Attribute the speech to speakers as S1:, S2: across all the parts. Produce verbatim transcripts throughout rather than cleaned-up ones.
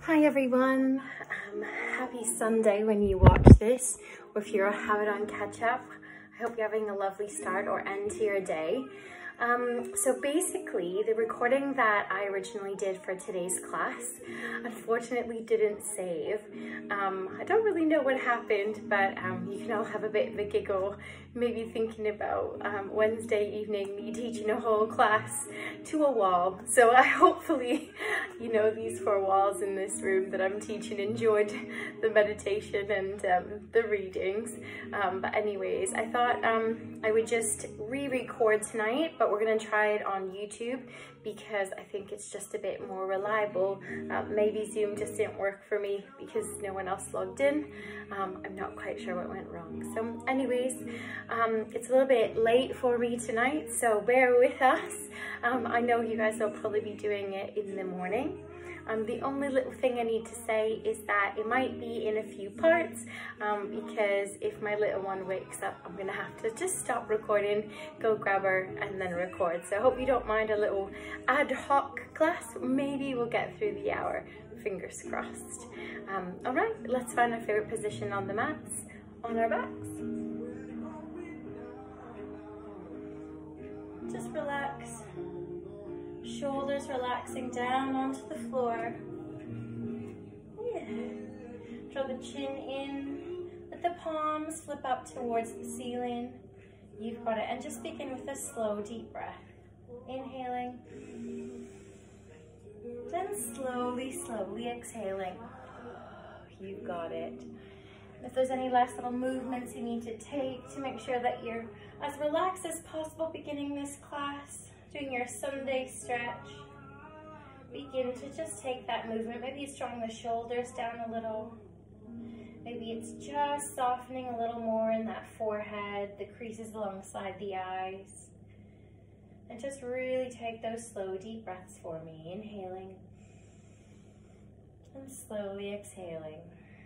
S1: Hi everyone, um, happy Sunday when you watch this, or if you're a have it on catch up. I hope you're having a lovely start or end to your day. Um, so basically, the recording that I originally did for today's class unfortunately didn't save. Um, I don't really know what happened, but um, you can all have a bit of a giggle, maybe thinking about um, Wednesday evening, me teaching a whole class to a wall. So I hopefully, you know, these four walls in this room that I'm teaching enjoyed the meditation and um, the readings. Um, but anyways, I thought um, I would just re-record tonight, but we're gonna try it on YouTube because I think it's just a bit more reliable. Uh, maybe Zoom just didn't work for me because no one else logged in. Um, I'm not quite sure what went wrong. So anyways, um, it's a little bit late for me tonight, so bear with us. Um, I know you guys will probably be doing it in the morning. Um, the only little thing I need to say is that it might be in a few parts um, because if my little one wakes up, I'm gonna have to just stop recording, go grab her and then record. So I hope you don't mind a little ad hoc class. Maybe we'll get through the hour, fingers crossed. Um, all right, let's find our favorite position on the mats, on our backs. Just relax. Shoulders relaxing down onto the floor. Yeah. Draw the chin in. Let the palms flip up towards the ceiling. You've got it. And just begin with a slow, deep breath. Inhaling. Then slowly, slowly exhaling. You've got it. If there's any last little movements you need to take to make sure that you're as relaxed as possible beginning this class, doing your Sunday stretch, begin to just take that movement. Maybe it's drawing the shoulders down a little. Maybe it's just softening a little more in that forehead, the creases alongside the eyes. And just really take those slow, deep breaths for me. Inhaling and slowly exhaling.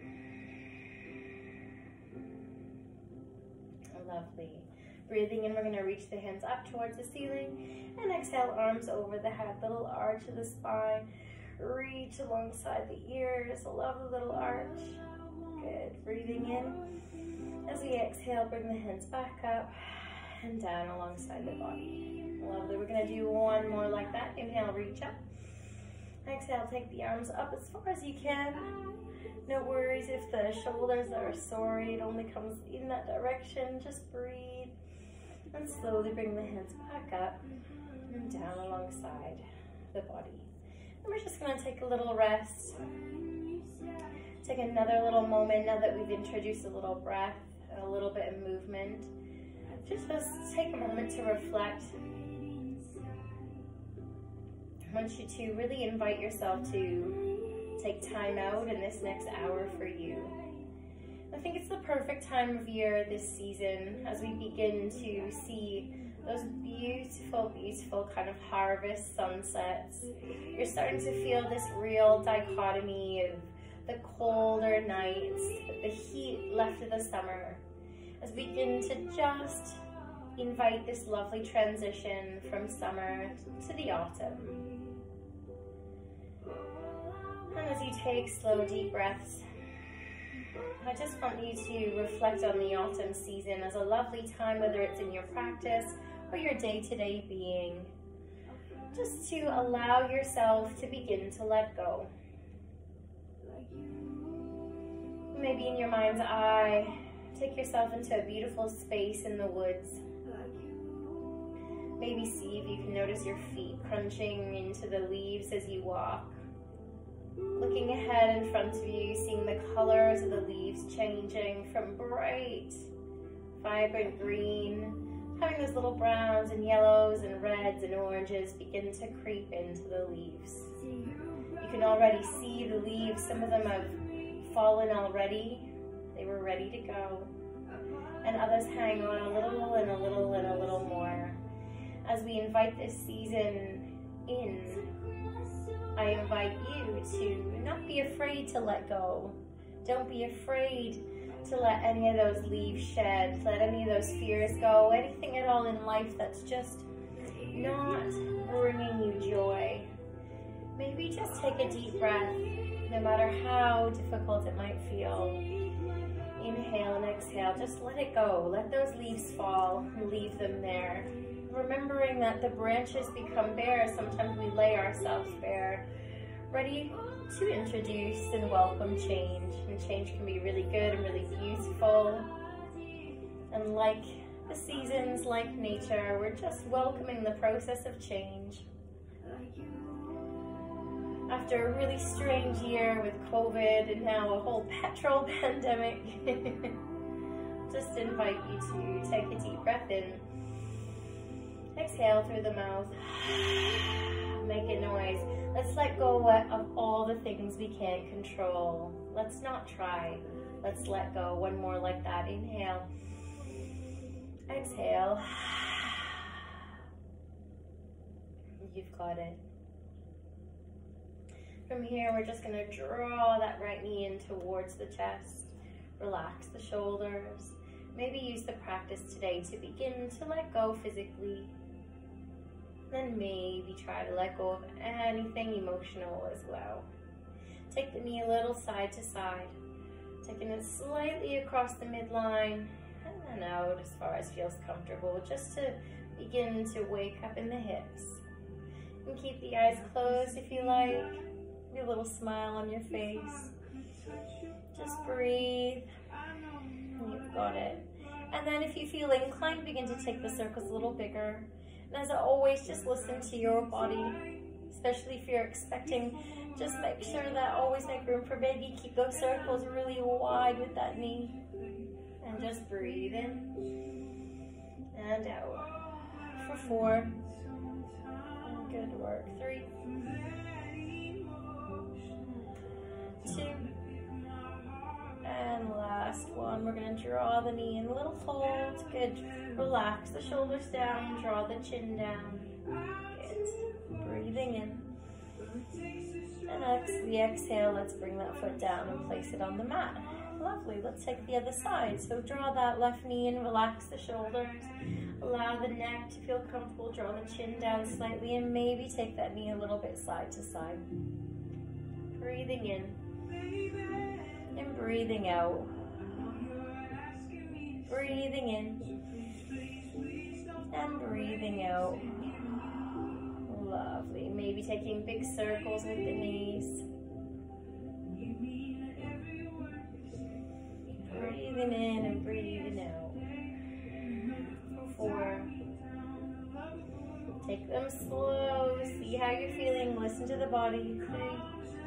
S1: Lovely. Breathing in, we're going to reach the hands up towards the ceiling and exhale, arms over the head, little arch of the spine. Reach alongside the ears, a lovely little arch. Good. Breathing in. As we exhale, bring the hands back up and down alongside the body. Lovely. We're going to do one more like that. Inhale, reach up. Exhale, take the arms up as far as you can. No worries if the shoulders are sore, it only comes in that direction. Just breathe and slowly bring the hands back up and down alongside the body. And we're just gonna take a little rest. Take another little moment now that we've introduced a little breath and a little bit of movement. Just, just take a moment to reflect. I want you to really invite yourself to take time out in this next hour for you. I think it's the perfect time of year this season as we begin to see those beautiful, beautiful kind of harvest sunsets. You're starting to feel this real dichotomy of the colder nights, the heat left of the summer, as we begin to just invite this lovely transition from summer to the autumn. And as you take slow, deep breaths, I just want you to reflect on the autumn season as a lovely time, whether it's in your practice or your day-to-day being, just to allow yourself to begin to let go. Maybe in your mind's eye, take yourself into a beautiful space in the woods. Maybe see if you can notice your feet crunching into the leaves as you walk. Looking ahead in front of you, seeing the colors of the leaves changing from bright, vibrant green, having those little browns and yellows and reds and oranges begin to creep into the leaves. You can already see the leaves. Some of them have fallen already. They were ready to go. And others hang on a little and a little and a little more. As we invite this season in, I invite you to not be afraid to let go. Don't be afraid to let any of those leaves shed, let any of those fears go, anything at all in life that's just not bringing you joy. Maybe just take a deep breath no matter how difficult it might feel. Inhale and exhale, just let it go. Let those leaves fall and leave them there. Remembering that the branches become bare, sometimes we lay ourselves bare. Ready to introduce and welcome change. And change can be really good and really beautiful. And like the seasons, like nature, we're just welcoming the process of change. After a really strange year with COVID and now a whole petrol pandemic, just invite you to take a deep breath in. Exhale through the mouth. Make a noise. Let's let go of all the things we can't control. Let's not try. Let's let go. One more like that. Inhale. Exhale. You've got it. From here, we're just going to draw that right knee in towards the chest. Relax the shoulders. Maybe use the practice today to begin to let go physically. Then maybe try to let go of anything emotional as well. Take the knee a little side to side, taking it slightly across the midline and then out as far as feels comfortable, just to begin to wake up in the hips. And keep the eyes closed if you like. A little smile on your face. Just breathe. You've got it. And then if you feel inclined, begin to take the circles a little bigger. And as always, just listen to your body, especially if you're expecting. Just make sure that always make room for baby. Keep those circles really wide with that knee. And just breathe in and out. For four. Good work. Three. Two, and last one. We're going to draw the knee in, a little hold. Good. Relax the shoulders down, draw the chin down. Good. Breathing in. And as we exhale, let's bring that foot down and place it on the mat. Lovely. Let's take the other side. So draw that left knee in, relax the shoulders. Allow the neck to feel comfortable. Draw the chin down slightly and maybe take that knee a little bit side to side. Breathing in. And breathing out. Breathing in. And breathing out. Lovely. Maybe taking big circles with the knees. Breathing in and breathing out. Four. Take them slow. See how you're feeling. Listen to the body. Three.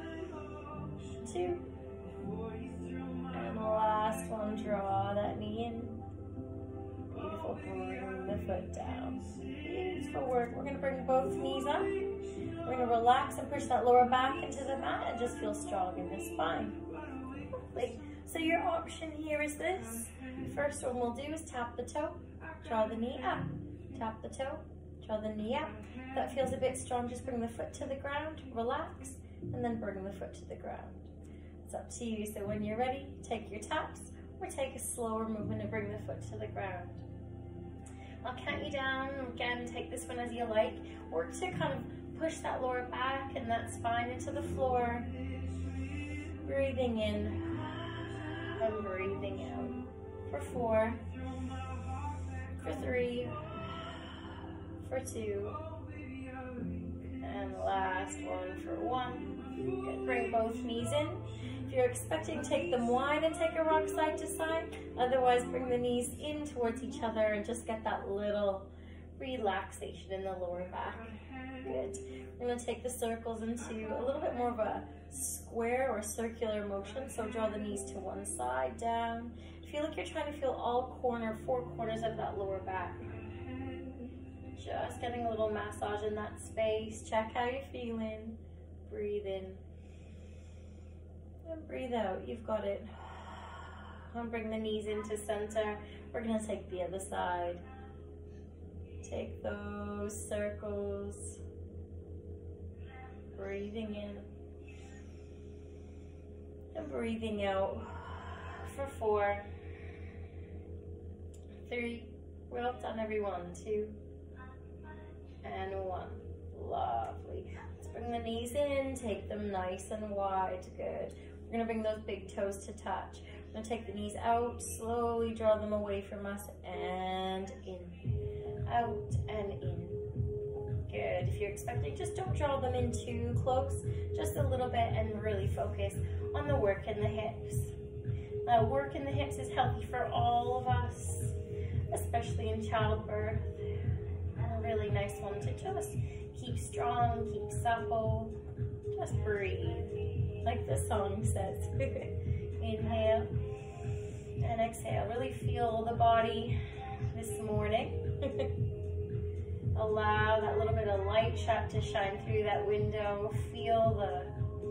S1: Two. And the last one, draw that knee in. Beautiful. Bring the foot down. Beautiful work. We're going to bring both knees up. We're going to relax and push that lower back into the mat and just feel strong in the spine. Lovely. So your option here is this. First one we'll do is tap the toe, draw the knee up. Tap the toe, draw the knee up. If that feels a bit strong, just bring the foot to the ground, relax, and then bring the foot to the ground. It's up to you. So when you're ready, take your taps or take a slower movement and bring the foot to the ground. I'll count you down. Again, take this one as you like. Work to kind of push that lower back and that spine into the floor. Breathing in and breathing out. For four, for three, for two, and last one for one. Good. Bring both knees in. If you're expecting, take them wide and take a rock side to side. Otherwise, bring the knees in towards each other and just get that little relaxation in the lower back. Good. We're going to take the circles into a little bit more of a square or circular motion. So draw the knees to one side, down. Feel like you're trying to feel all corner, four corners of that lower back. Just getting a little massage in that space. Check how you're feeling. Breathe in. And breathe out. You've got it. And bring the knees into center. We're going to take the other side. Take those circles. Breathing in. And breathing out. For four. Three. Well done, everyone. Two. And one. Lovely. Let's Bring the knees in, take them nice and wide, good. We're gonna bring those big toes to touch. We're gonna take the knees out, slowly draw them away from us, and in, out and in. Good, if you're expecting, just don't draw them in too close, just a little bit, and really focus on the work in the hips. Now, work in the hips is healthy for all of us, especially in childbirth. And a really nice one to just keep strong, keep supple, just breathe, like the song says. Inhale and exhale. Really feel the body this morning. Allow that little bit of light shot to shine through that window. Feel the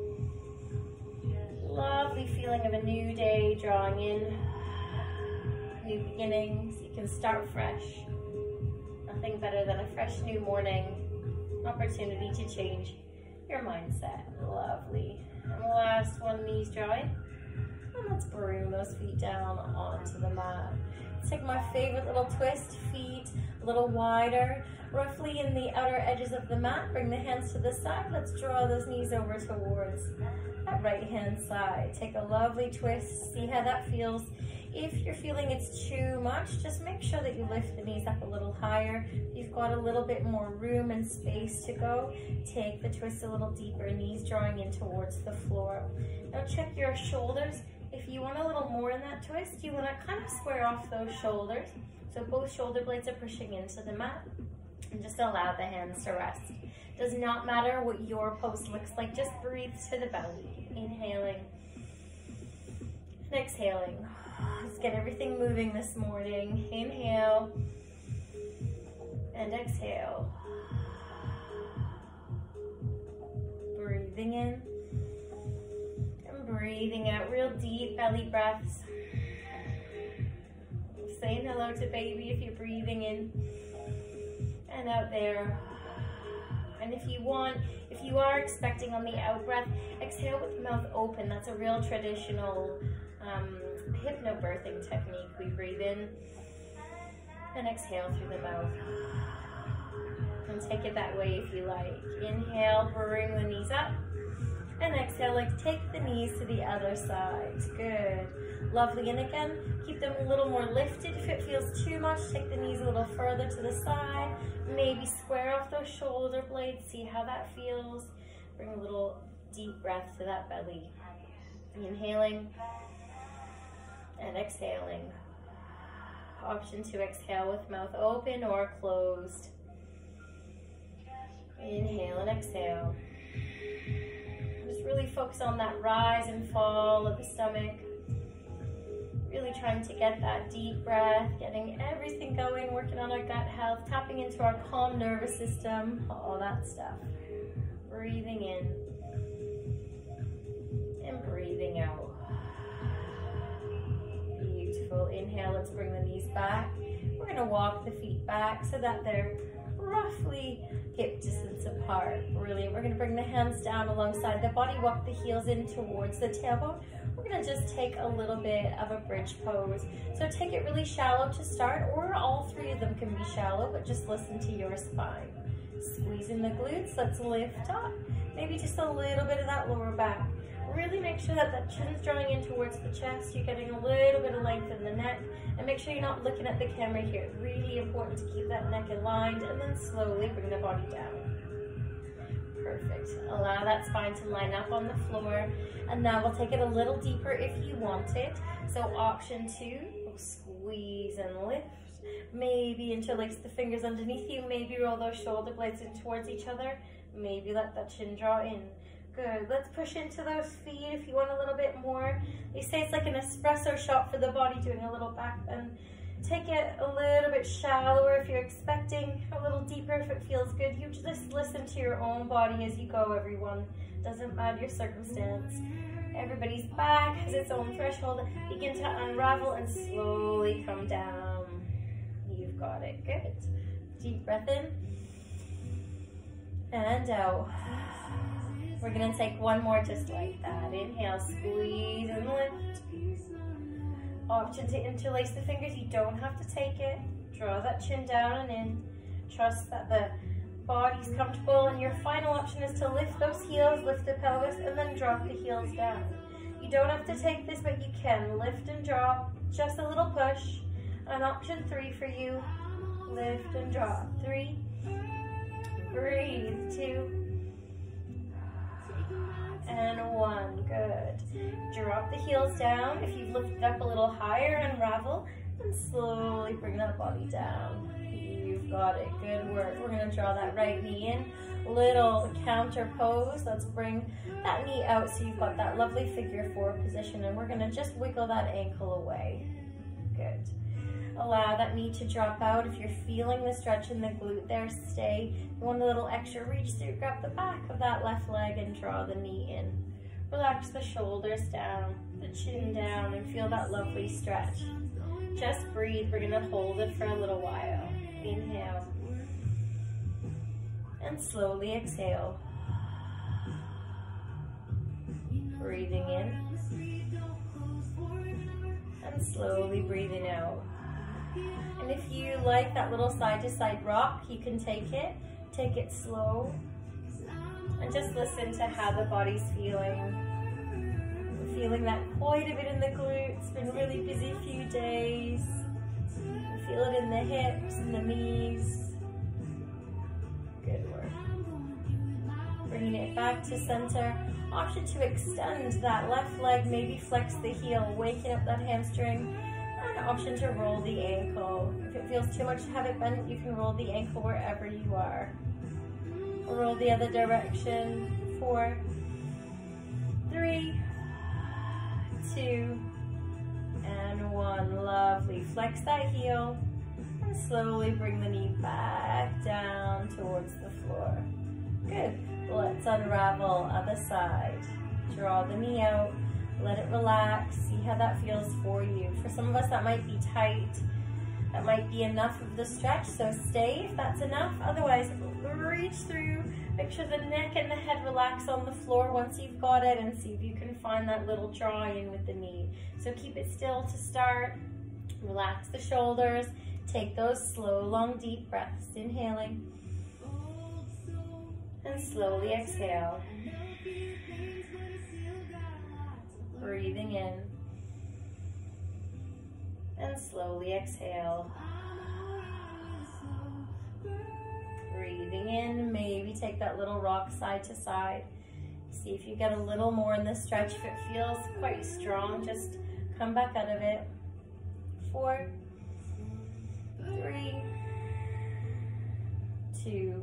S1: lovely feeling of a new day drawing in, new beginnings. You can start fresh. Nothing better than a fresh new morning, opportunity to change your mindset. Lovely. And the last one, knees drawing. And let's bring those feet down onto the mat. Let's take my favorite little twist, feet a little wider, roughly in the outer edges of the mat. Bring the hands to the side. Let's draw those knees over towards that right hand side. Take a lovely twist, see how that feels. If you're feeling it's too much, just make sure that you lift the knees up a little higher. If you've got a little bit more room and space to go, take the twist a little deeper, knees drawing in towards the floor. Now check your shoulders. If you want a little more in that twist, you want to kind of square off those shoulders. So both shoulder blades are pushing into the mat, and just allow the hands to rest. Does not matter what your pose looks like, just breathe to the belly. Inhaling and exhaling. Let's get everything moving this morning. Inhale and exhale. Breathing in and breathing out, real deep belly breaths. Saying hello to baby if you're breathing in and out there. And if you want, if you are expecting on the out breath, exhale with the mouth open. That's a real traditional um, hypnobirthing technique. We breathe in and exhale through the mouth. And take it that way if you like. Inhale, bring the knees up. And exhale, like take the knees to the other side. Good. Lovely. And again, keep them a little more lifted. If it feels too much, take the knees a little further to the side. Maybe square off those shoulder blades. See how that feels. Bring a little deep breath to that belly. Inhaling and exhaling. Option to exhale with mouth open or closed. Inhale and exhale. Just really focus on that rise and fall of the stomach. Really trying to get that deep breath, getting everything going, working on our gut health, tapping into our calm nervous system, all that stuff. Breathing in and breathing out. Beautiful. Inhale, let's bring the knees back. We're going to walk the feet back so that they're roughly hip distance apart. Really, we're going to bring the hands down alongside the body, walk the heels in towards the tailbone. We're going to just take a little bit of a bridge pose. So take it really shallow to start, or all three of them can be shallow, but just listen to your spine. Squeeze in the glutes, let's lift up. Maybe just a little bit of that lower back. Really make sure that that chin's drawing in towards the chest. You're getting a little bit of length in the neck. And make sure you're not looking at the camera here. Really important to keep that neck aligned, and then slowly bring the body down. Perfect. Allow that spine to line up on the floor. And now we'll take it a little deeper if you want it. So option two, we'll squeeze and lift. Maybe interlace the fingers underneath you. Maybe roll those shoulder blades in towards each other. Maybe let that chin draw in. Good. Let's push into those feet if you want a little bit more. They say it's like an espresso shot for the body, doing a little back bend. Take it a little bit shallower if you're expecting, a little deeper if it feels good. You just listen to your own body as you go, everyone. Doesn't matter your circumstance. Everybody's back has its own threshold. Begin to unravel and slowly come down. You've got it. Good. Deep breath in and out. We're going to take one more just like that. Inhale, squeeze and lift. Option to interlace the fingers. You don't have to take it. Draw that chin down and in. Trust that the body's comfortable, and your final option is to lift those heels, lift the pelvis, and then drop the heels down. You don't have to take this, but you can lift and drop, just a little push. And option three for you, lift and drop. Three, breathe, two, and one. Good. Drop the heels down. If you've lifted up a little higher, unravel, and slowly bring that body down. You've got it. Good work. We're going to draw that right knee in. Little counter pose. Let's bring that knee out so you've got that lovely figure four position, and we're going to just wiggle that ankle away. Good. Allow that knee to drop out. If you're feeling the stretch in the glute there, stay. If you want a little extra reach through, grab the back of that left leg and draw the knee in. Relax the shoulders down, the chin down, and feel that lovely stretch. Just breathe. We're going to hold it for a little while. Inhale. And slowly exhale. Breathing in. And slowly breathing out. And if you like that little side to side rock, you can take it. Take it slow. And just listen to how the body's feeling. Feeling that quite a bit in the glutes. It's been a really busy few days. Feel it in the hips and the knees. Good work. Bringing it back to center. Option to extend that left leg, maybe flex the heel, waking up that hamstring. And option to roll the ankle. If it feels too much to have it bent, you can roll the ankle wherever you are. Roll the other direction. Four, three, two, and one. Lovely. Flex that heel and slowly bring the knee back down towards the floor. Good. Let's unravel other side. Draw the knee out. Let it relax. See how that feels for you. For some of us, that might be tight. That might be enough of the stretch, so stay if that's enough. Otherwise, reach through. Make sure the neck and the head relax on the floor once you've got it, and see if you can find that little draw in with the knee. So keep it still to start. Relax the shoulders. Take those slow, long, deep breaths. Inhaling. And slowly exhale. Breathing in. And slowly exhale. Breathing in, maybe take that little rock side to side. See if you get a little more in the stretch. If it feels quite strong, just come back out of it. Four, three, two,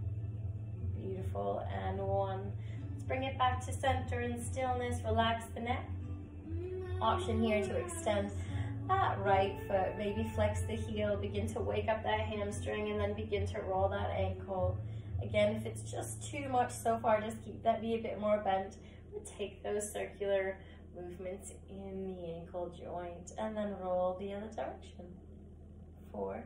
S1: beautiful, and one. Let's bring it back to center in stillness. Relax the neck. Option here to extend that right foot, maybe flex the heel, begin to wake up that hamstring, and then begin to roll that ankle. Again, if it's just too much so far, just keep that knee a bit more bent. Take those circular movements in the ankle joint, and then roll the other direction. Four,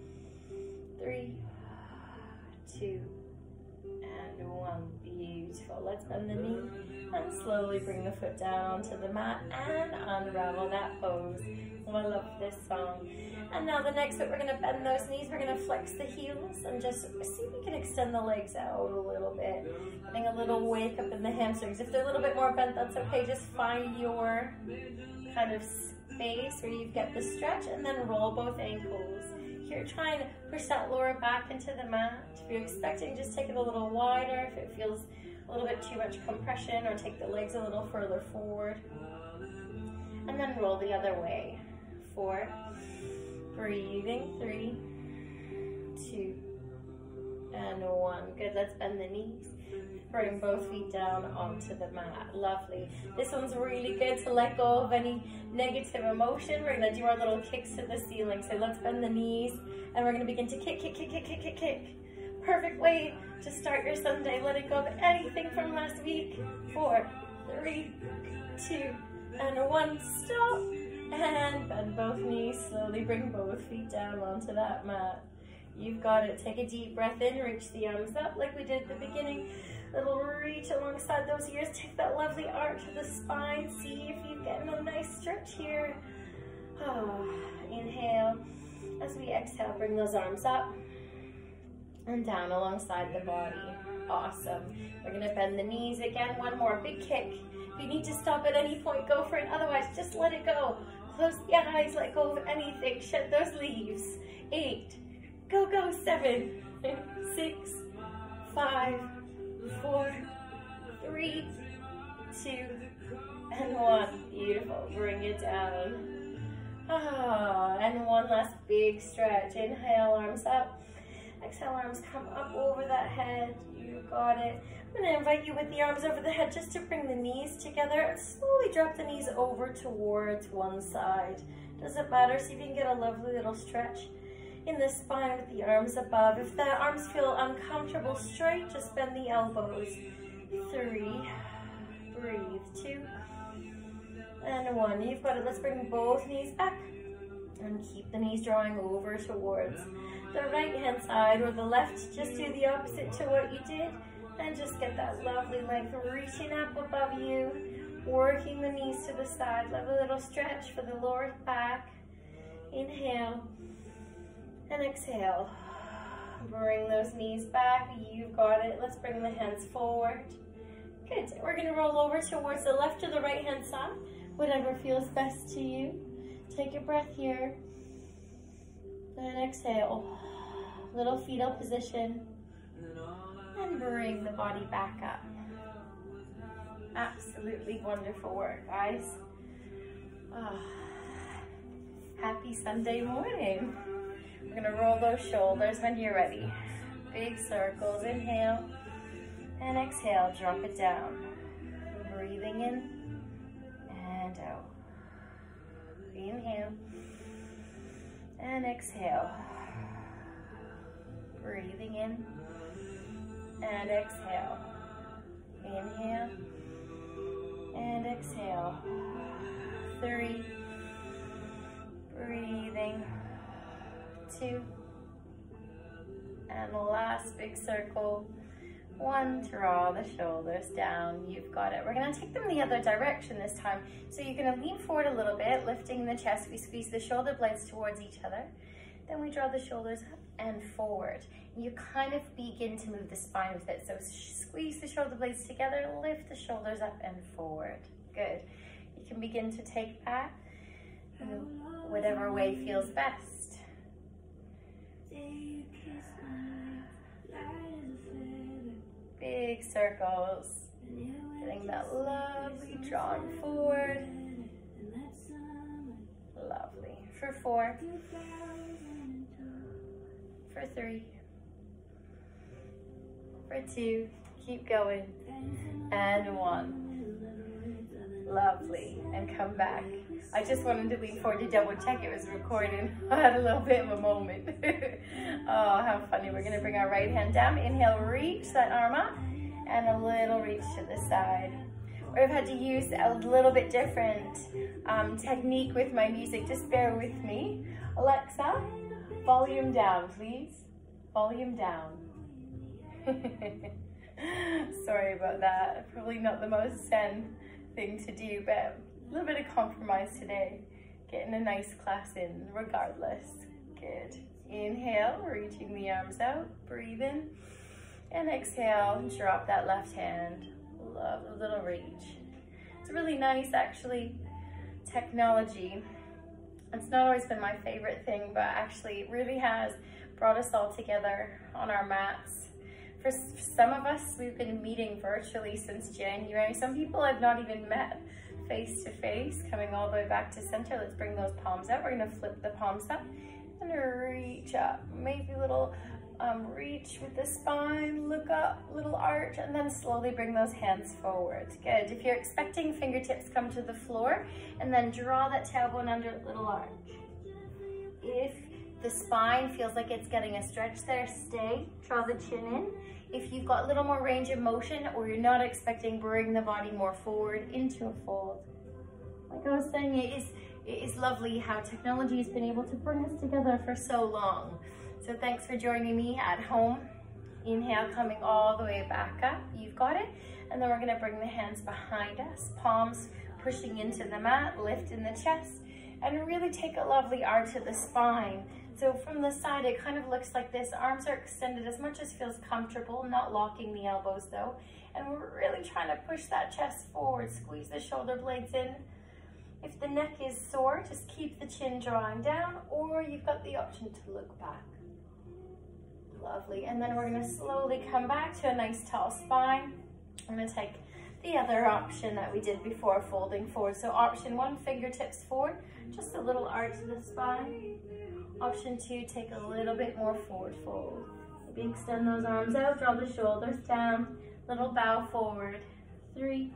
S1: three, two, and one. Beautiful. Let's bend the knee and slowly bring the foot down onto the mat and unravel that pose. Oh, I love this song. And now the next bit, we're going to bend those knees. We're going to flex the heels and just see if we can extend the legs out a little bit. Getting a little wake up in the hamstrings. If they're a little bit more bent, that's okay. Just find your kind of space where you get the stretch, and then roll both ankles. Here, try and push that lower back into the mat. If you're expecting, just take it a little wider. If it feels a little bit too much compression, or take the legs a little further forward. And then roll the other way. Four, breathing, three, two, and one. Good, let's bend the knees. Bring both feet down onto the mat. Lovely. This one's really good to let go of any negative emotion. We're gonna do our little kicks to the ceiling. So let's bend the knees, and we're gonna begin to kick, kick, kick, kick, kick, kick, kick. Perfect way to start your Sunday, letting go of anything from last week. Four, three, two, and one. Stop. And bend both knees. Slowly bring both feet down onto that mat. You've got it. Take a deep breath in. Reach the arms up like we did at the beginning. Little reach alongside those ears. Take that lovely arch of the spine. See if you're getting a nice stretch here. Oh, inhale. As we exhale, bring those arms up. and down alongside the body. Awesome. We're gonna bend the knees again. One more big kick. If you need to stop at any point, go for it. Otherwise, just let it go. Close the eyes, let go of anything. Shed those leaves. Eight, go, go. Seven, six, five, four, three, two, and one. Beautiful. Bring it down. Ah, and one last big stretch. Inhale, arms up. Exhale, arms come up over that head. You got it. I'm going to invite you with the arms over the head just to bring the knees together and slowly drop the knees over towards one side. Doesn't matter. See if you can get a lovely little stretch in the spine with the arms above. If the arms feel uncomfortable straight, just bend the elbows. Three. Breathe. Two. And one. You've got it. Let's bring both knees back and keep the knees drawing over towards the right hand side or the left. Just do the opposite to what you did and just get that lovely length reaching up above you, working the knees to the side. Love a little stretch for the lower back. Inhale and exhale. Bring those knees back. You've got it. Let's bring the hands forward. Good. We're going to roll over towards the left or the right hand side, whatever feels best to you. Take a breath here. And exhale. Little fetal position. And bring the body back up. Absolutely wonderful work, guys. Oh, happy Sunday morning. We're gonna roll those shoulders when you're ready. Big circles, inhale. And exhale, drop it down. Breathing in and out. Inhale. And exhale. Breathing in and exhale. Inhale and exhale. Three. Breathing. Two. And the last big circle. One, draw the shoulders down. You've got it. We're going to take them the other direction this time. So you're going to lean forward a little bit, lifting the chest. We squeeze the shoulder blades towards each other. Then we draw the shoulders up and forward. And you kind of begin to move the spine with it. So squeeze the shoulder blades together, lift the shoulders up and forward. Good. You can begin to take that in whatever way feels best. Big circles, getting that lovely drawn forward. Lovely. For four, for three, for two, keep going, and one. Lovely, and come back. I just wanted to lean forward to double check it was recording. I had a little bit of a moment. Oh, how funny. We're gonna bring our right hand down. Inhale, reach that arm up, and a little reach to the side. I've had to use a little bit different um, technique with my music. Just bear with me. Alexa, volume down, please. Volume down. Sorry about that. Probably not the most zen thing to do, but a little bit of compromise today. Getting a nice class in regardless. Good. Inhale, reaching the arms out. Breathe in. And exhale, drop that left hand. Love a little reach. It's really nice, actually, technology. It's not always been my favorite thing, but actually it really has brought us all together on our mats. For some of us, we've been meeting virtually since January. Some people I've not even met face to face, coming all the way back to center. Let's bring those palms out. We're gonna flip the palms up and reach up. Maybe a little um, reach with the spine, look up, little arch, and then slowly bring those hands forward. Good. If you're expecting fingertips, come to the floor and then draw that tailbone under, little arch. If the spine feels like it's getting a stretch there, stay, draw the chin in. If you've got a little more range of motion or you're not expecting, bring the body more forward into a fold. Like I was saying, it is, it is lovely how technology has been able to bring us together for so long. So thanks for joining me at home. Inhale, coming all the way back up. You've got it. And then we're gonna bring the hands behind us, palms pushing into the mat, lift in the chest, and really take a lovely arch of the spine. So from the side, it kind of looks like this. Arms are extended as much as feels comfortable, not locking the elbows though. And we're really trying to push that chest forward, squeeze the shoulder blades in. If the neck is sore, just keep the chin drawing down, or you've got the option to look back. Lovely. And then we're gonna slowly come back to a nice tall spine. I'm gonna take the other option that we did before, folding forward. So option one, fingertips forward, just a little arch to the spine. Option two, take a little bit more forward fold. Maybe extend those arms out, draw the shoulders down, little bow forward. Three,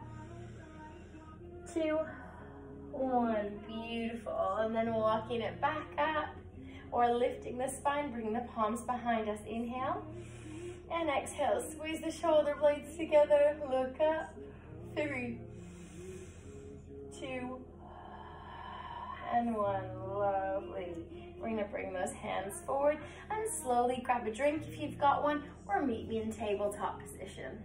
S1: two, one, beautiful. And then walking it back up or lifting the spine, bring the palms behind us. Inhale and exhale, squeeze the shoulder blades together, look up. Three, two, and one. Lovely. We're gonna bring those hands forward and slowly grab a drink if you've got one, or meet me in tabletop position.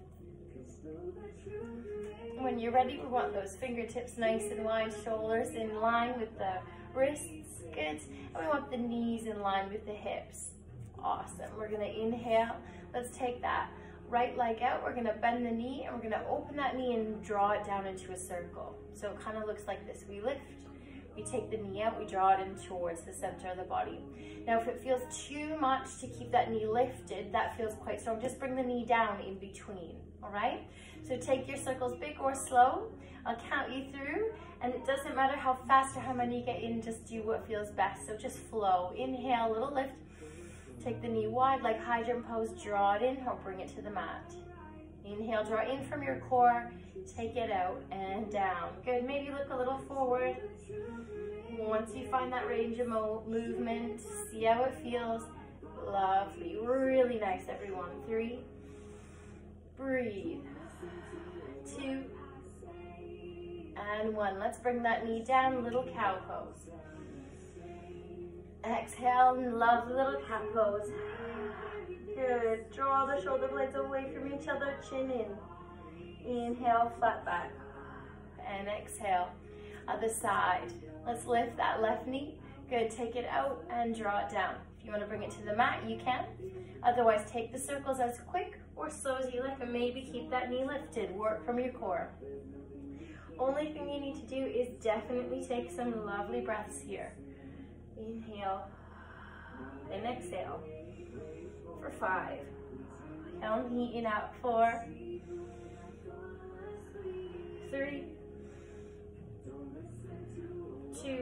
S1: When you're ready, we want those fingertips nice and wide, shoulders in line with the wrists, good. And we want the knees in line with the hips. Awesome. We're gonna inhale. Let's take that right leg out. We're gonna bend the knee and we're gonna open that knee and draw it down into a circle. So it kind of looks like this. We lift, we take the knee out, we draw it in towards the center of the body. Now, if it feels too much to keep that knee lifted, that feels quite strong, just bring the knee down in between, all right? So take your circles big or slow. I'll count you through, and it doesn't matter how fast or how many you get in, just do what feels best. So just flow. Inhale, little lift. Take the knee wide like high jump pose, draw it in or bring it to the mat. Inhale, draw in from your core, take it out and down. Good, maybe look a little forward. Once you find that range of mo movement, see how it feels. Lovely, really nice everyone. Three, breathe. Two, and one. Let's bring that knee down, little cow pose. Exhale, and love the little cat pose. Good. Draw the shoulder blades away from each other, chin in. Inhale, flat back. And exhale, other side. Let's lift that left knee. Good. Take it out and draw it down. If you want to bring it to the mat, you can. Otherwise, take the circles as quick or slow as you like, and maybe keep that knee lifted. Work from your core. Only thing you need to do is definitely take some lovely breaths here. Inhale and exhale for five. Count heating out. Four, three, two,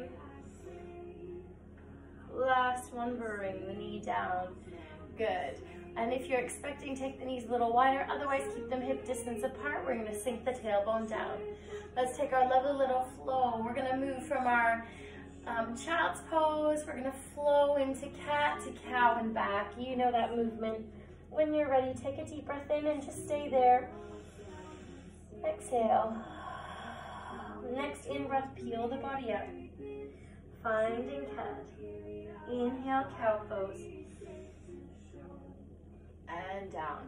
S1: last one. Bring the knee down. Good. And if you're expecting, take the knees a little wider, otherwise keep them hip distance apart. We're going to sink the tailbone down. Let's take our lovely little flow. We're going to move from our Um, child's pose. We're gonna flow into cat to cow and back. You know that movement. When you're ready, take a deep breath in and just stay there. Exhale. Next in breath, peel the body up. Finding cat. Inhale, cow pose. And down.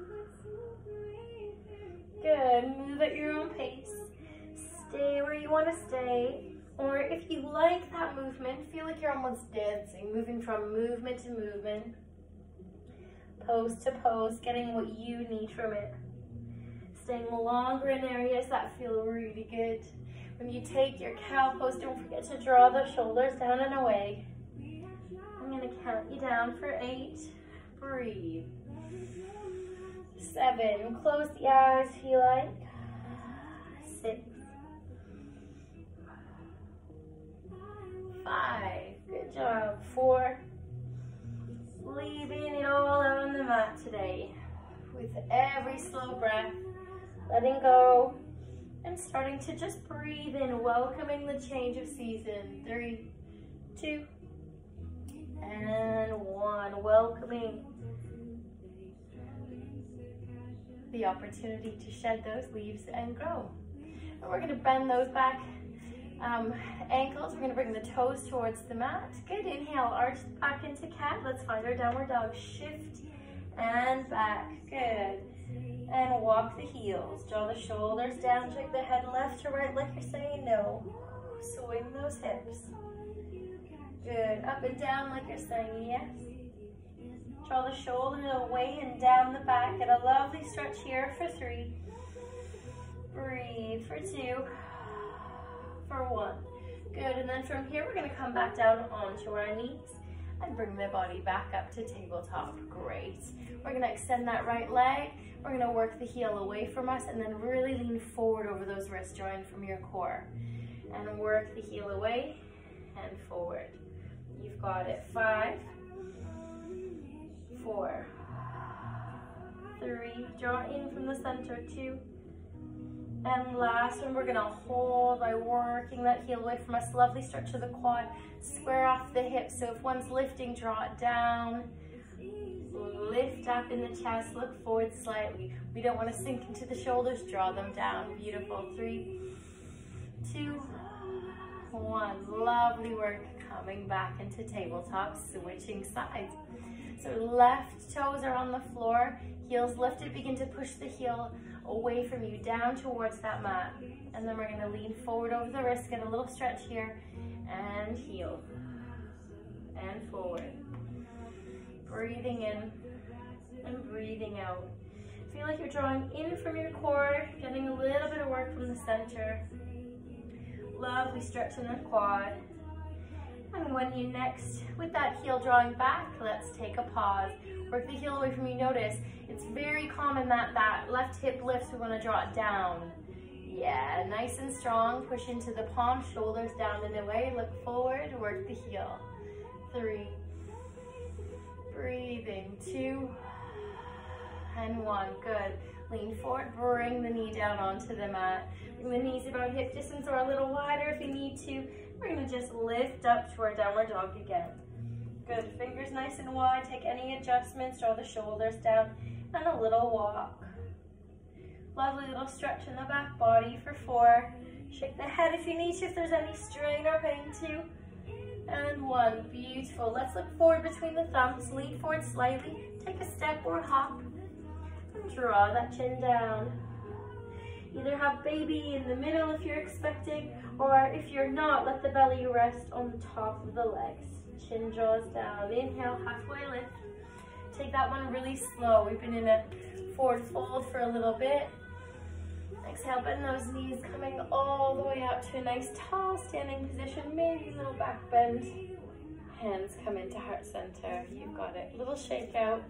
S1: Good, move at your own pace. Stay where you wanna stay. Or if you like that movement, feel like you're almost dancing, moving from movement to movement, pose to pose, getting what you need from it. Staying longer in areas that feel really good. When you take your cow pose, don't forget to draw the shoulders down and away. I'm gonna count you down for eight. Breathe. Seven, close the eyes if you like. Six. Five, good job. Four, leaving it all out on the mat today. With every slow breath, letting go and starting to just breathe in, welcoming the change of season. Three, two, and one. Welcoming the opportunity to shed those leaves and grow. And we're gonna bend those back Um, ankles. We're going to bring the toes towards the mat. Good. Inhale, arch back into cat. Let's find our downward dog. Shift and back. Good. And walk the heels. Draw the shoulders down. Shake the head left to right like you're saying no. Swing those hips. Good, up and down like you're saying yes. Draw the shoulders away and down the back. Get a lovely stretch here for three. Breathe for two, for one. Good, and then from here we're gonna come back down onto our knees and bring the body back up to tabletop. Great. We're gonna extend that right leg. We're gonna work the heel away from us and then really lean forward over those wrists, drawing from your core. And work the heel away and forward. You've got it. Five, four, three, draw in from the center, two, and last one, we're gonna hold by working that heel away from us. Lovely stretch of the quad, square off the hips. So if one's lifting, draw it down. Lift up in the chest, look forward slightly. We don't wanna sink into the shoulders, draw them down. Beautiful, three, two, one. Lovely work, coming back into tabletop, switching sides. So left toes are on the floor, heels lifted, begin to push the heel away from you, down towards that mat. And then we're gonna lean forward over the wrist, get a little stretch here, and heel, and forward. Breathing in, and breathing out. Feel like you're drawing in from your core, getting a little bit of work from the center. Lovely stretch in the quad. And when you next, with that heel drawing back, let's take a pause. Work the heel away from you. Notice, it's very common that that left hip lifts, we wanna draw it down. Yeah, nice and strong. Push into the palm, shoulders down and away. Look forward, work the heel. Three. Breathing, two, and one. Good. Lean forward, bring the knee down onto the mat. Bring the knees about hip distance or a little wider if you need to. We're gonna just lift up to our downward dog again. Good, fingers nice and wide. Take any adjustments, draw the shoulders down, and a little walk. Lovely little stretch in the back body for four. Shake the head if you need to, if there's any strain or pain too. And one, beautiful. Let's look forward between the thumbs, lean forward slightly, take a step or hop, and draw that chin down. Either have baby in the middle if you're expecting, or if you're not, let the belly rest on the top of the legs. Chin draws down, inhale, halfway lift. Take that one really slow. We've been in a forward fold for a little bit. Exhale, bend those knees, coming all the way out to a nice tall standing position, maybe a little back bend. Hands come into heart center. You've got it. Little shake out.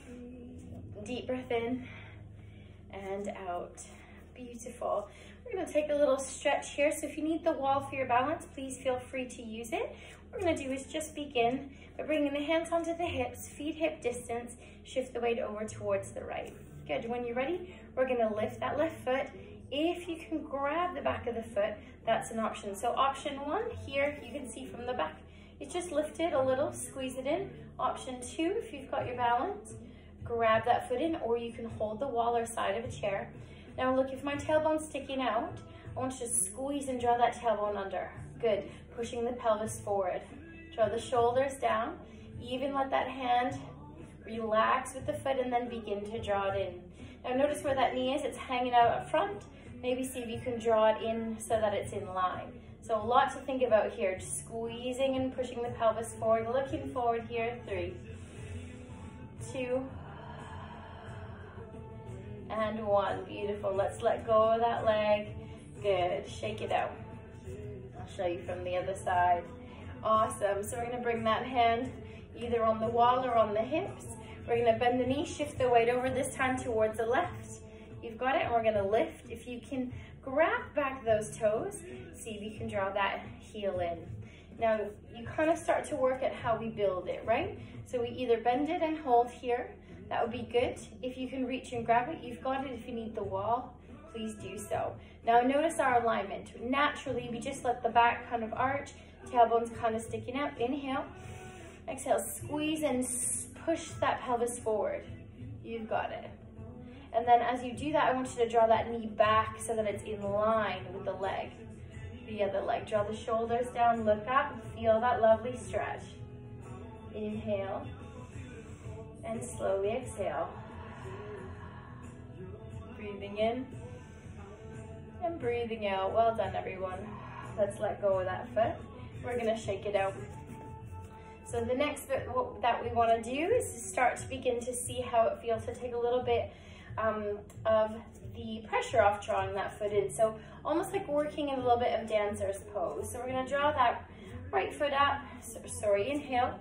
S1: Deep breath in and out. Beautiful. We're going to take a little stretch here. So if you need the wall for your balance, please feel free to use it. What we're going to do is just begin by bringing the hands onto the hips, feet hip distance, shift the weight over towards the right. Good. When you're ready, we're going to lift that left foot. If you can grab the back of the foot, that's an option. So option one here, you can see from the back, it's just lift it a little, squeeze it in. Option two, if you've got your balance, grab that foot in, or you can hold the wall or side of a chair. Now look, if my tailbone's sticking out, I want you to squeeze and draw that tailbone under. Good, pushing the pelvis forward. Draw the shoulders down. Even let that hand relax with the foot and then begin to draw it in. Now notice where that knee is, it's hanging out up front. Maybe see if you can draw it in so that it's in line. So a lot to think about here, just squeezing and pushing the pelvis forward, looking forward here, three, two, and one. Beautiful. Let's let go of that leg. Good. Shake it out. I'll show you from the other side. Awesome. So we're going to bring that hand either on the wall or on the hips. We're going to bend the knee, shift the weight over, this time towards the left. You've got it, and we're going to lift. If you can grab back those toes, see if you can draw that heel in. Now, you kind of start to work at how we build it, right? So we either bend it and hold here. That would be good. If you can reach and grab it, you've got it. If you need the wall, please do so. Now, notice our alignment. Naturally, we just let the back kind of arch, tailbone's kind of sticking out. Inhale. Exhale, squeeze and push that pelvis forward. You've got it. And then as you do that, I want you to draw that knee back so that it's in line with the leg. The other leg. Draw the shoulders down, look up, feel that lovely stretch. Inhale. And slowly exhale. Breathing in. And breathing out. Well done, everyone. Let's let go of that foot. We're going to shake it out. So the next bit that we want to do is to start to begin to see how it feels to take a little bit um, of the pressure off drawing that foot in. So almost like working in a little bit of dancer's pose. So we're going to draw that right foot up. So, sorry, inhale.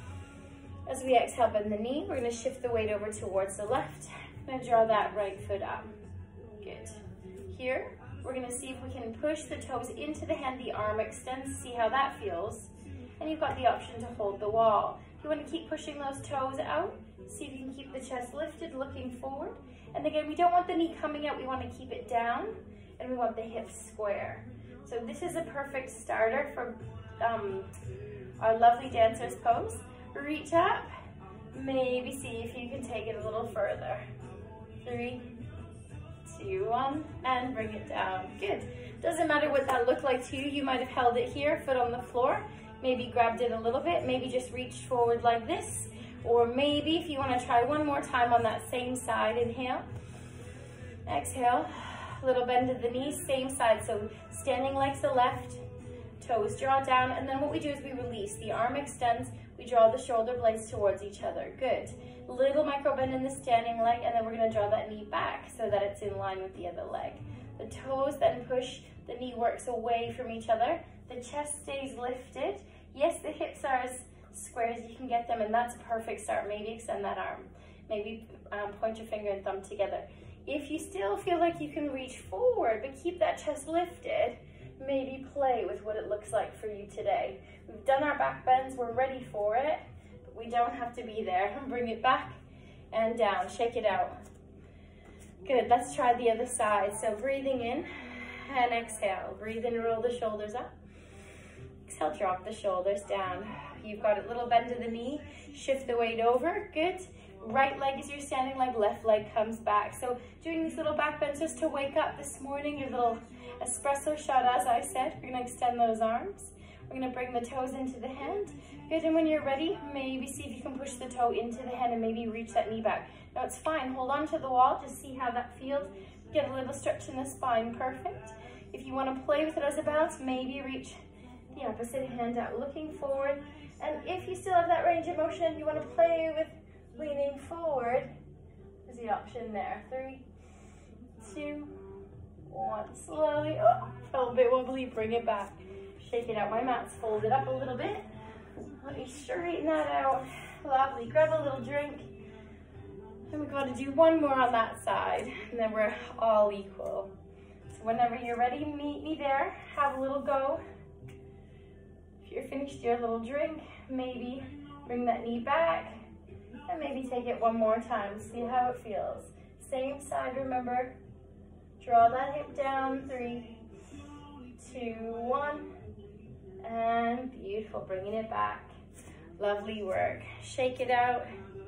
S1: As we exhale, bend the knee. We're going to shift the weight over towards the left. I'm going to draw that right foot up. Good. Here, we're going to see if we can push the toes into the hand, the arm extends, see how that feels. And you've got the option to hold the wall. If you want to keep pushing those toes out, see if you can keep the chest lifted, looking forward. And again, we don't want the knee coming out, we want to keep it down, and we want the hips square. So this is a perfect starter for um, our lovely dancer's pose. Reach up, maybe see if you can take it a little further. Three, two, one, and bring it down. Good. Doesn't matter what that looked like to you. You might have held it here, foot on the floor, maybe grabbed it a little bit, maybe just reached forward like this, or maybe if you want to try one more time on that same side, inhale, exhale, little bend of the knees, same side, so standing legs to left, toes draw down, and then what we do is we release, the arm extends, we draw the shoulder blades towards each other. Good. Little micro bend in the standing leg, and then we're going to draw that knee back so that it's in line with the other leg. The toes then push, the knee works away from each other, the chest stays lifted. Yes, the hips are as square as you can get them, and that's a perfect start. Maybe extend that arm. Maybe um, point your finger and thumb together. If you still feel like you can reach forward, but keep that chest lifted, maybe play with what it looks like for you today. We've done our back bends, we're ready for it, but we don't have to be there. Bring it back and down, shake it out. Good, let's try the other side. So breathing in and exhale. Breathe in, roll the shoulders up. Exhale, drop the shoulders down. You've got a little bend to the knee, shift the weight over, good. Right leg is your standing leg, left leg comes back. So doing these little back bends just to wake up this morning, your little espresso shot, as I said. We're gonna extend those arms. We're gonna bring the toes into the hand. Good, and when you're ready, maybe see if you can push the toe into the hand and maybe reach that knee back. No, it's fine, hold on to the wall, just see how that feels. Get a little stretch in the spine, perfect. If you wanna play with it as a bounce, maybe reach the opposite hand out, looking forward. And if you still have that range of motion, you wanna play with leaning forward, there's the option there. Three, two, one. Slowly, oh, felt a bit wobbly, bring it back. Shake it out. My mat's folded up a little bit. Let me straighten that out. Lovely. Grab a little drink. And we've got to do one more on that side, and then we're all equal. So whenever you're ready, meet me there. Have a little go. If you're finished your little drink, maybe bring that knee back. And maybe take it one more time, see how it feels. Same side, remember. Draw that hip down, three, two, one. And beautiful, bringing it back. Lovely work. Shake it out.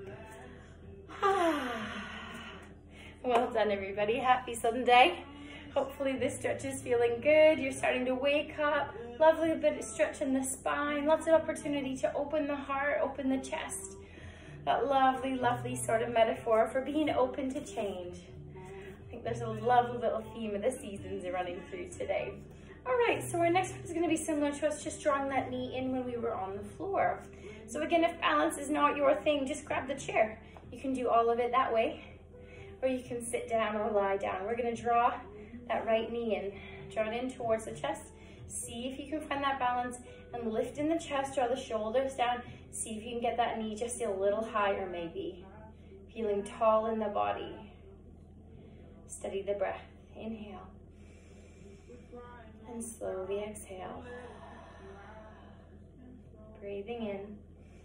S1: Well done, everybody. Happy Sunday. Hopefully this stretch is feeling good. You're starting to wake up. Lovely bit of stretch in the spine. Lots of opportunity to open the heart, open the chest. That lovely, lovely sort of metaphor for being open to change. I think there's a lovely little theme of the seasons running through today. All right, so our next one is going to be similar to us just drawing that knee in when we were on the floor. So again, if balance is not your thing, just grab the chair. You can do all of it that way, or you can sit down or lie down. We're going to draw that right knee in. Draw it in towards the chest. See if you can find that balance and lift in the chest, draw the shoulders down. See if you can get that knee just a little higher maybe. Feeling tall in the body. Steady the breath. Inhale. And slowly exhale. Breathing in.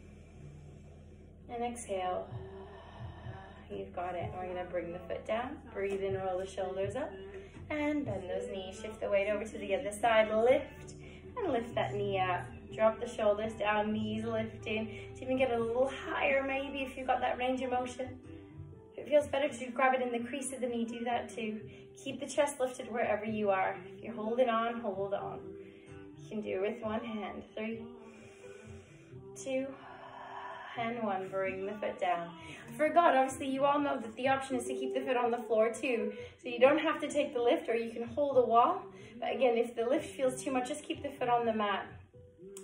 S1: And exhale. You've got it. We're going to bring the foot down. Breathe in, roll the shoulders up. And bend those knees. Shift the weight over to the other side. Lift. And lift that knee up. Drop the shoulders down, knees lifting. So you can get a little higher maybe if you've got that range of motion. If it feels better to grab it in the crease of the knee, do that too. Keep the chest lifted wherever you are. If you're holding on, hold on. You can do it with one hand. Three, two, and one. Bring the foot down. I forgot, obviously you all know that the option is to keep the foot on the floor too. So you don't have to take the lift, or you can hold a wall. But again, if the lift feels too much, just keep the foot on the mat.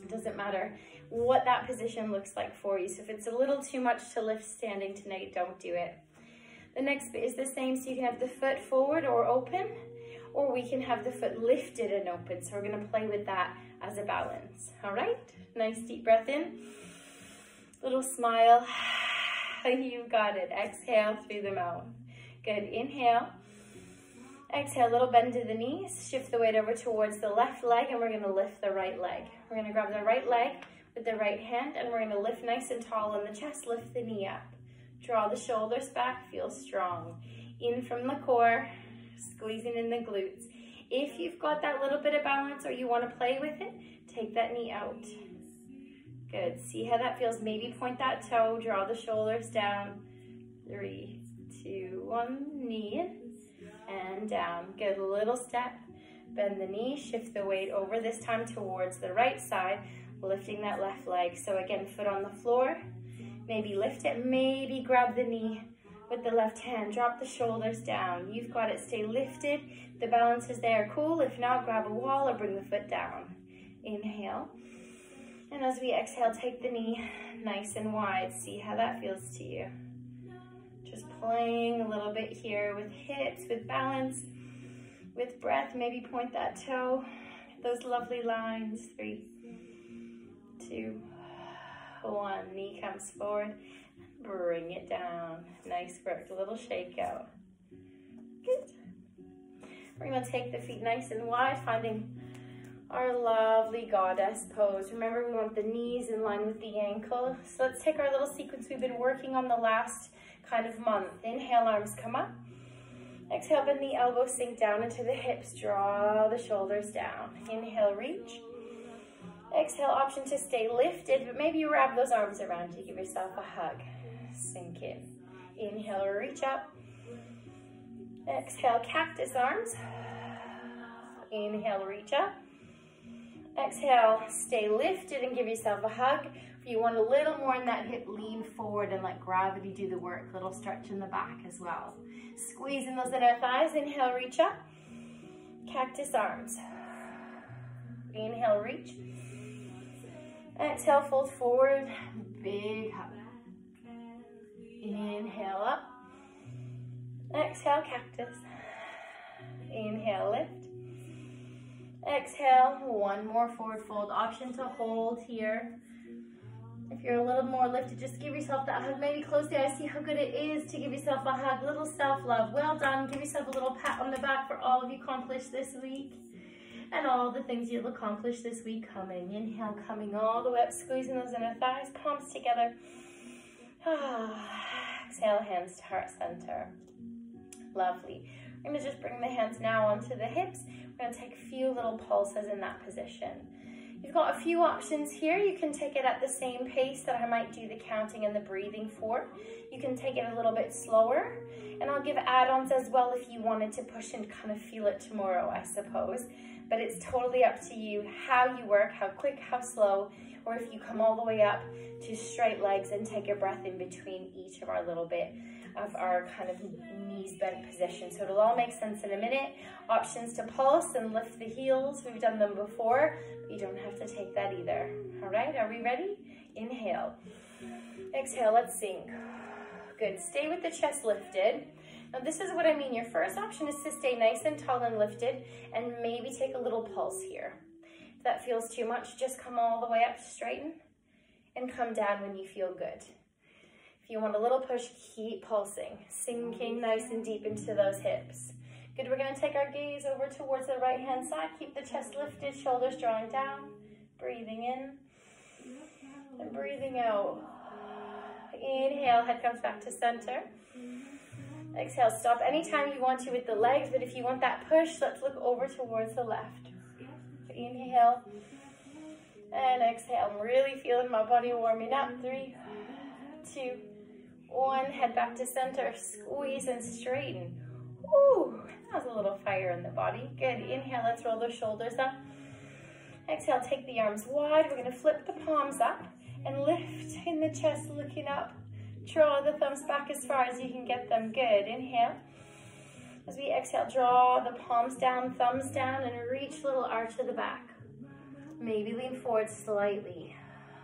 S1: It doesn't matter what that position looks like for you. So if it's a little too much to lift standing tonight, don't do it. The next bit is the same, so you can have the foot forward or open, or we can have the foot lifted and open. So we're gonna play with that as a balance, all right? Nice deep breath in, little smile. You got it. Exhale through the mouth. Good, inhale. Exhale, little bend to the knees. Shift the weight over towards the left leg, and we're gonna lift the right leg. We're gonna grab the right leg with the right hand, and we're gonna lift nice and tall in the chest, lift the knee up. Draw the shoulders back, feel strong. In from the core, squeezing in the glutes. If you've got that little bit of balance or you wanna play with it, take that knee out. Good, see how that feels. Maybe point that toe, draw the shoulders down. Three, two, one, knee in and down. Good, little step. Bend the knee, shift the weight over, this time towards the right side, lifting that left leg. So again, foot on the floor. Maybe lift it, maybe grab the knee with the left hand, drop the shoulders down. You've got it, stay lifted. The balance is there, cool. If not, grab a wall or bring the foot down. Inhale. And as we exhale, take the knee nice and wide. See how that feels to you. Just playing a little bit here with hips, with balance, with breath. Maybe point that toe, those lovely lines. Three, two, one. Knee comes forward, bring it down. Nice work, a little shake out. Good. We're gonna take the feet nice and wide, finding our lovely goddess pose. Remember, we want the knees in line with the ankle. So let's take our little sequence we've been working on the last kind of month. Inhale, arms come up. Exhale, bend the elbows, sink down into the hips, draw the shoulders down. Inhale, reach. Exhale, option to stay lifted, but maybe you wrap those arms around you, give yourself a hug. Sink in. Inhale, reach up. Exhale, cactus arms. Inhale, reach up. Exhale, stay lifted and give yourself a hug. If you want a little more in that hip, lean forward and let gravity do the work. Little stretch in the back as well. Squeezing those inner thighs. Inhale, reach up. Cactus arms. Inhale, reach. Exhale, fold forward. Big hug. Inhale, up. Exhale, cactus. Inhale, lift. Exhale, one more forward fold. Option to hold here. If you're a little more lifted, just give yourself that hug. Maybe close the eyes, see how good it is to give yourself a hug. Little self-love. Well done. Give yourself a little pat on the back for all of you accomplished this week. And all the things you'll accomplish this week coming. Inhale, coming all the way up, squeezing those inner thighs, palms together. Exhale, hands to heart center. Lovely. We're going to just bring the hands now onto the hips. We're going to take a few little pulses in that position. You've got a few options here. You can take it at the same pace that I might do the counting and the breathing for. You can take it a little bit slower. And I'll give add-ons as well if you wanted to push and kind of feel it tomorrow, I suppose. But it's totally up to you how you work, how quick, how slow, or if you come all the way up to straight legs and take a breath in between each of our little bit of our kind of knees bent position. So it'll all make sense in a minute. Options to pulse and lift the heels. We've done them before, but you don't have to take that either. All right, are we ready? Inhale. Exhale, let's sink. Good, stay with the chest lifted. Now this is what I mean. Your first option is to stay nice and tall and lifted and maybe take a little pulse here. If that feels too much, just come all the way up, straighten, and come down when you feel good. If you want a little push, keep pulsing, sinking nice and deep into those hips. Good, we're gonna take our gaze over towards the right-hand side. Keep the chest lifted, shoulders drawing down. Breathing in and breathing out. Inhale, head comes back to center. Exhale, stop anytime you want to with the legs, but if you want that push, let's look over towards the left. Inhale and exhale. I'm really feeling my body warming up. Three, two, one. Head back to center. Squeeze and straighten. Woo, that was a little fire in the body. Good. Inhale, let's roll those shoulders up. Exhale, take the arms wide. We're going to flip the palms up and lift in the chest, looking up. Draw the thumbs back as far as you can get them. Good. Inhale. As we exhale, draw the palms down, thumbs down, and reach little arch to the back. Maybe lean forward slightly.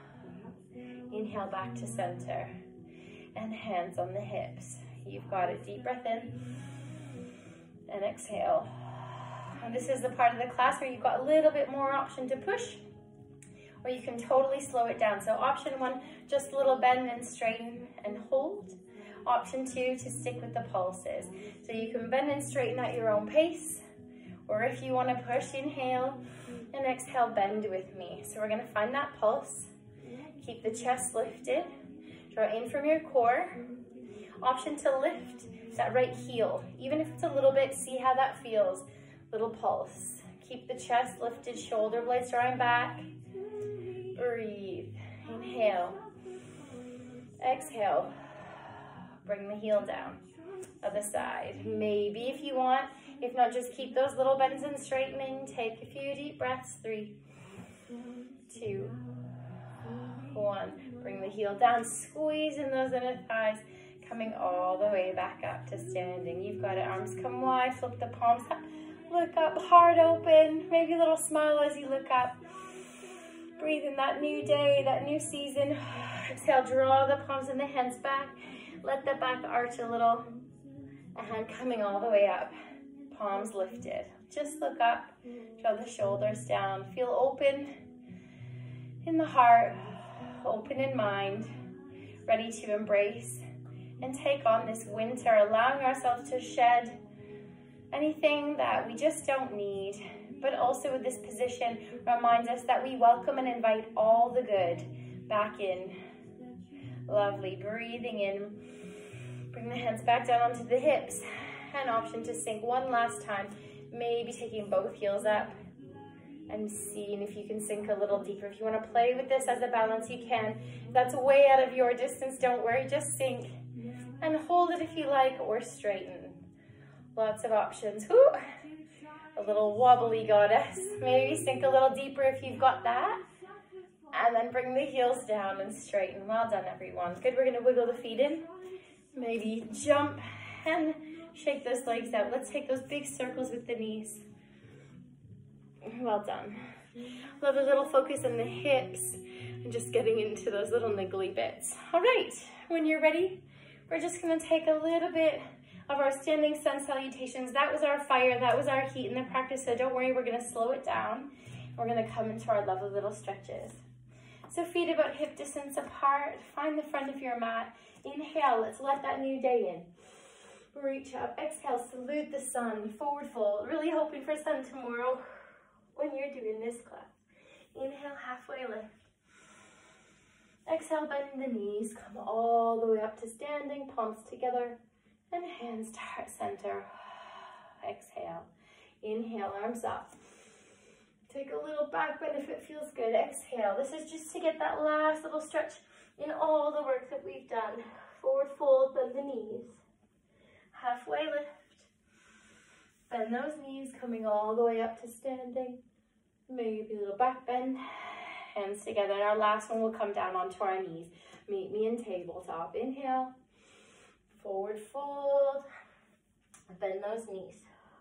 S1: Inhale back to center. And hands on the hips. You've got it. Deep breath in. And exhale. And this is the part of the class where you've got a little bit more option to push, or you can totally slow it down. So option one, just a little bend and straighten and hold. Option two, to stick with the pulses. So you can bend and straighten at your own pace, or if you want to push, inhale and exhale, bend with me. So we're going to find that pulse. Keep the chest lifted. Draw in from your core. Option to lift that right heel, even if it's a little bit, see how that feels. Little pulse. Keep the chest lifted, shoulder blades drawing back. Breathe. Inhale. Exhale. Bring the heel down. Other side. Maybe if you want, if not, just keep those little bends and straightening. Take a few deep breaths. Three, two, one. Bring the heel down. Squeeze in those inner thighs. Coming all the way back up to standing. You've got it. Arms come wide. Flip the palms up. Look up, heart open. Maybe a little smile as you look up. Breathe in that new day, that new season. Exhale, draw the palms and the hands back. Let the back arch a little. A hand coming all the way up. Palms lifted. Just look up. Draw the shoulders down. Feel open in the heart. Open in mind. Ready to embrace and take on this winter. Allowing ourselves to shed anything that we just don't need, but also with this position reminds us that we welcome and invite all the good back in. Lovely. Breathing in. Bring the hands back down onto the hips. An option to sink one last time. Maybe taking both heels up and seeing if you can sink a little deeper. If you want to play with this as a balance, you can. If that's way out of your distance, don't worry, just sink and hold it if you like, or straighten. Lots of options. Woo. A little wobbly goddess. Maybe sink a little deeper if you've got that. And then bring the heels down and straighten. Well done, everyone. Good. We're going to wiggle the feet in. Maybe jump and shake those legs out. Let's take those big circles with the knees. Well done. Love a little focus on the hips and just getting into those little niggly bits. All right. When you're ready, we're just going to take a little bit of our standing sun salutations. That was our fire, that was our heat in the practice, so don't worry, we're gonna slow it down. We're gonna come into our lovely little stretches. So feet about hip distance apart, find the front of your mat. Inhale, let's let that new day in. Reach up, exhale, salute the sun, forward fold. Really hoping for sun tomorrow when you're doing this class. Inhale, halfway lift. Exhale, bend the knees, come all the way up to standing, palms together. And hands to heart center. Exhale. Inhale, arms up. Take a little back bend if it feels good. Exhale. This is just to get that last little stretch in all the work that we've done. Forward fold, bend the knees. Halfway lift. Bend those knees, coming all the way up to standing. Maybe a little back bend. Hands together. And our last one will come down onto our knees. Meet me in tabletop. Inhale. Forward fold, bend those knees.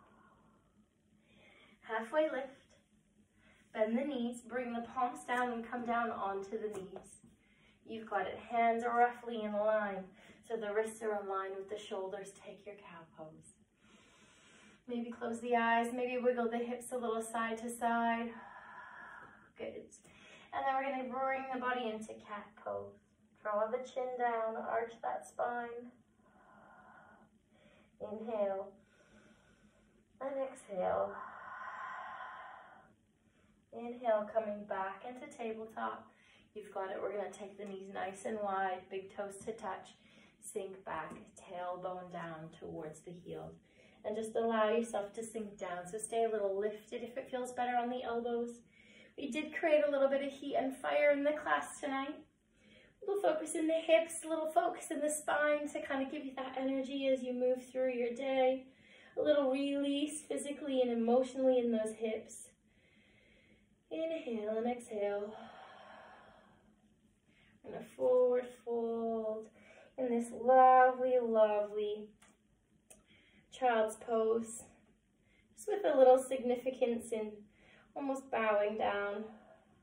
S1: Halfway lift, bend the knees, bring the palms down and come down onto the knees. You've got it, hands are roughly in line, so the wrists are in line with the shoulders. Take your cow pose. Maybe close the eyes, maybe wiggle the hips a little side to side. Good. And then we're going to bring the body into cat pose. Draw the chin down, arch that spine. Inhale and exhale. Inhale, coming back into tabletop. You've got it. We're going to take the knees nice and wide, big toes to touch. Sink back, tailbone down towards the heels. And just allow yourself to sink down. So stay a little lifted if it feels better on the elbows. We did create a little bit of heat and fire in the class tonight. A little focus in the hips, a little focus in the spine to kind of give you that energy as you move through your day. A little release physically and emotionally in those hips. Inhale and exhale. And a forward fold in this lovely, lovely child's pose. Just with a little significance in almost bowing down.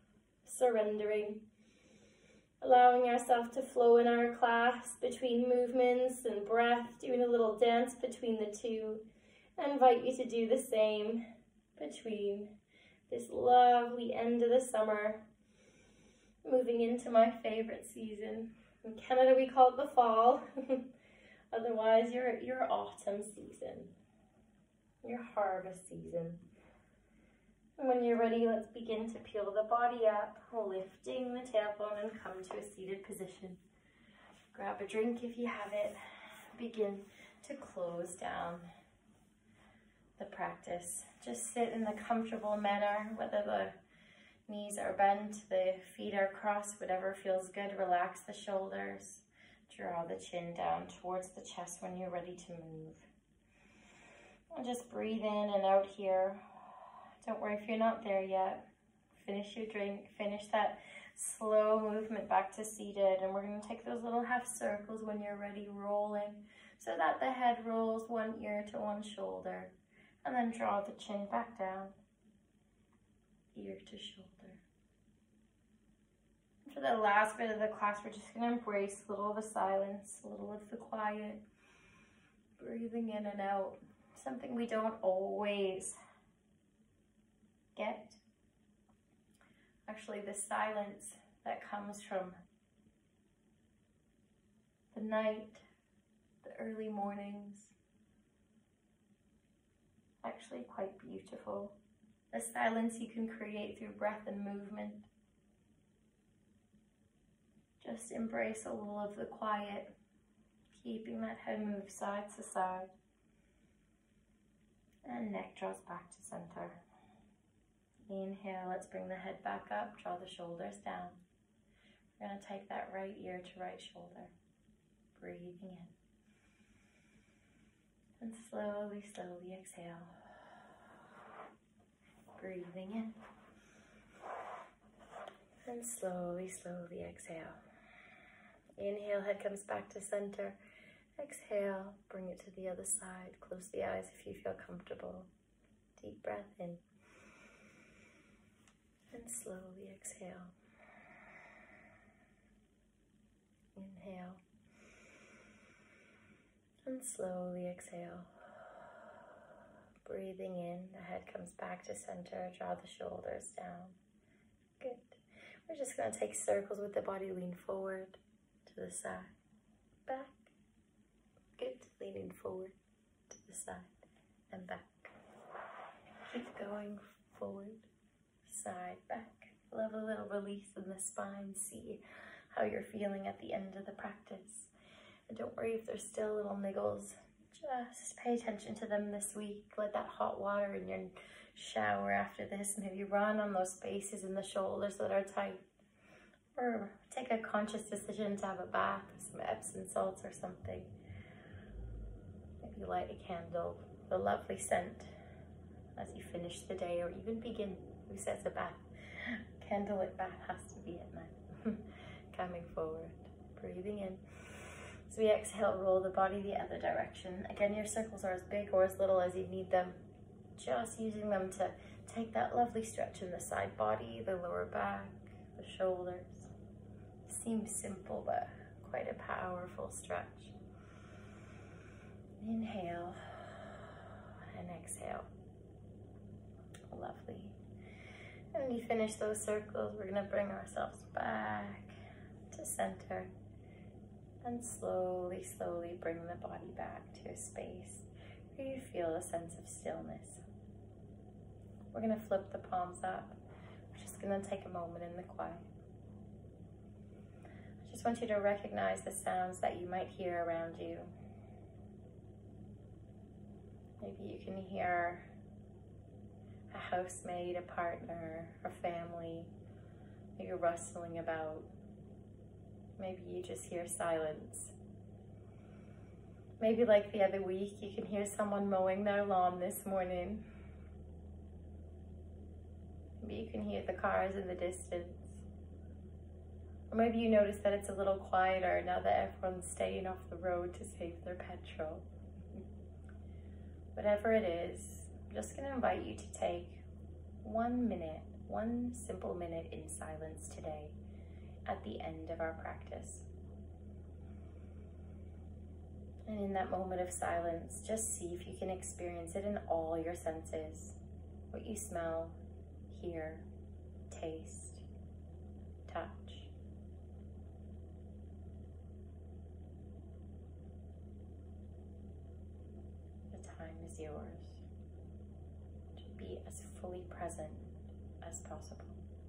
S1: surrendering, allowing ourselves to flow in our class between movements and breath, doing a little dance between the two. I invite you to do the same between this lovely end of the summer, moving into my favorite season. In Canada, we call it the fall. Otherwise, your, your autumn season, your harvest season. And when you're ready, let's begin to peel the body up, lifting the tailbone and come to a seated position. Grab a drink if you have it. Begin to close down the practice. Just sit in the comfortable manner, whether the knees are bent, the feet are crossed, whatever feels good. Relax the shoulders. Draw the chin down towards the chest when you're ready to move. And just breathe in and out here. Don't worry if you're not there yet. Finish your drink, finish that slow movement back to seated. And we're going to take those little half circles when you're ready, rolling so that the head rolls one ear to one shoulder. And then draw the chin back down, ear to shoulder. And for the last bit of the class, we're just going to embrace a little of the silence, a little of the quiet, breathing in and out. Something we don't always get. Actually, the silence that comes from the night, the early mornings, actually quite beautiful. The silence you can create through breath and movement. Just embrace a little of the quiet, keeping that head move side to side. And neck draws back to center. Inhale, let's bring the head back up, draw the shoulders down. We're going to take that right ear to right shoulder. Breathing in. And slowly, slowly exhale. Breathing in. And slowly, slowly exhale. Inhale, head comes back to center. Exhale, bring it to the other side. Close the eyes if you feel comfortable. Deep breath in. And slowly exhale. Inhale. And slowly exhale. Breathing in, the head comes back to center. Draw the shoulders down. Good. We're just going to take circles with the body. Lean forward to the side. Back. Good. Leaning forward to the side and back. Keep going forward, side, back. Love a little release in the spine. See how you're feeling at the end of the practice. And don't worry if there's still little niggles. Just pay attention to them this week. Let that hot water in your shower after this maybe run on those spaces in the shoulders that are tight. Or take a conscious decision to have a bath with some Epsom salts or something. Maybe light a candle, the lovely scent as you finish the day or even begin. Who says a bath? Candlelit bath has to be at night. Coming forward, breathing in. As we exhale, roll the body the other direction. Again, your circles are as big or as little as you need them. Just using them to take that lovely stretch in the side body, the lower back, the shoulders. Seems simple, but quite a powerful stretch. Inhale and exhale. Lovely. And when you finish those circles, we're going to bring ourselves back to center and slowly, slowly bring the body back to a space where you feel a sense of stillness. We're going to flip the palms up. We're just going to take a moment in the quiet. I just want you to recognize the sounds that you might hear around you. Maybe you can hear a housemaid, a partner, a family, maybe rustling about. Maybe you just hear silence. Maybe like the other week, you can hear someone mowing their lawn this morning. Maybe you can hear the cars in the distance. Or maybe you notice that it's a little quieter now that everyone's staying off the road to save their petrol. Whatever it is, I'm just going to invite you to take one minute one simple minute in silence today at the end of our practice. And in that moment of silence, just see if you can experience it in all your senses. What you smell, hear, taste, touch. The time is yours to be as fully present as possible.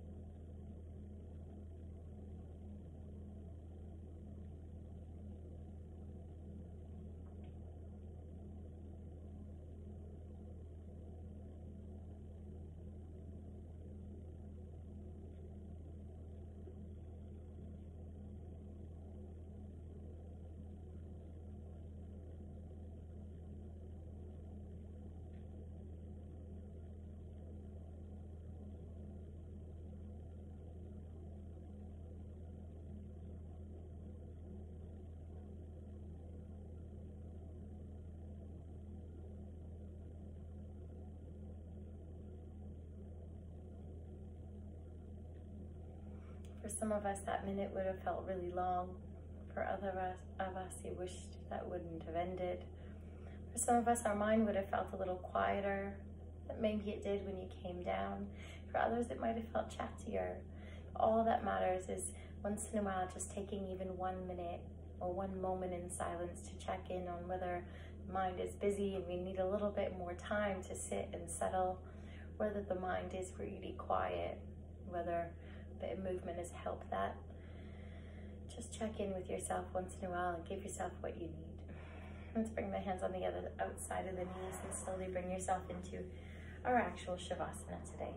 S1: For some of us, that minute would have felt really long. For other of us, you wished that wouldn't have ended. For some of us, our mind would have felt a little quieter, but maybe it did when you came down. For others, it might have felt chattier. All that matters is once in a while, just taking even one minute or one moment in silence to check in on whether the mind is busy and we need a little bit more time to sit and settle, whether the mind is really quiet, whether a bit of movement has helped that. Just check in with yourself once in a while and give yourself what you need. Let's bring the hands on the other outside of the knees and slowly bring yourself into our actual Shavasana today.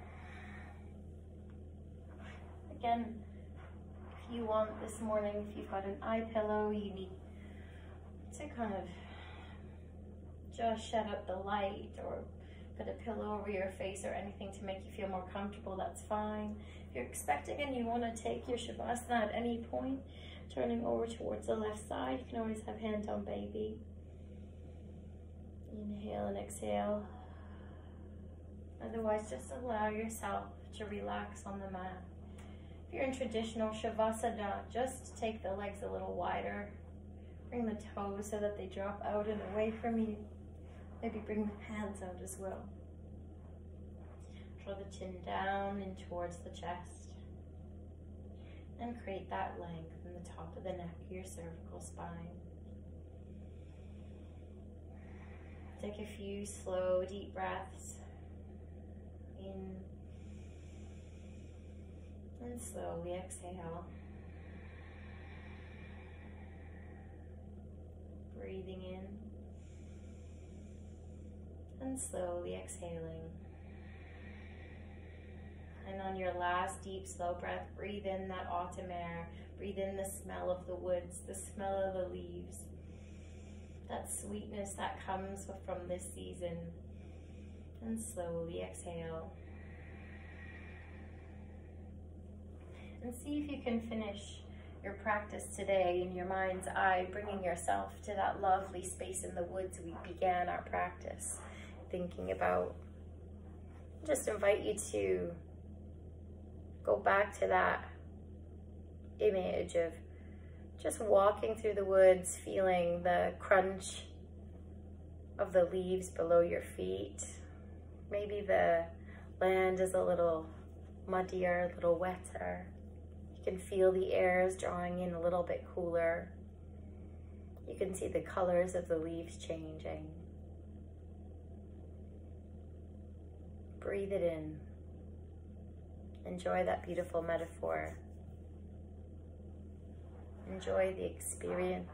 S1: Again, if you want this morning, if you've got an eye pillow, you need to kind of just shut up the light or put a pillow over your face or anything to make you feel more comfortable, that's fine. If you're expecting and you want to take your Shavasana at any point, turning over towards the left side, you can always have hand on baby. Inhale and exhale. Otherwise, just allow yourself to relax on the mat. If you're in traditional Shavasana, just take the legs a little wider. Bring the toes so that they drop out and away from you. Maybe bring the hands out as well. Draw the chin down and towards the chest. And create that length in the top of the neck, your cervical spine. Take a few slow, deep breaths. In. And slowly exhale. Breathing in. And slowly exhaling. And on your last deep, slow breath, breathe in that autumn air. Breathe in the smell of the woods, the smell of the leaves. That sweetness that comes from this season. And slowly exhale. And see if you can finish your practice today in your mind's eye, bringing yourself to that lovely space in the woods we began our practice thinking about. Just invite you to go back to that image of just walking through the woods, feeling the crunch of the leaves below your feet. Maybe the land is a little muddier, a little wetter. You can feel the air is drawing in a little bit cooler. You can see the colors of the leaves changing. Breathe it in. Enjoy that beautiful metaphor. Enjoy the experience.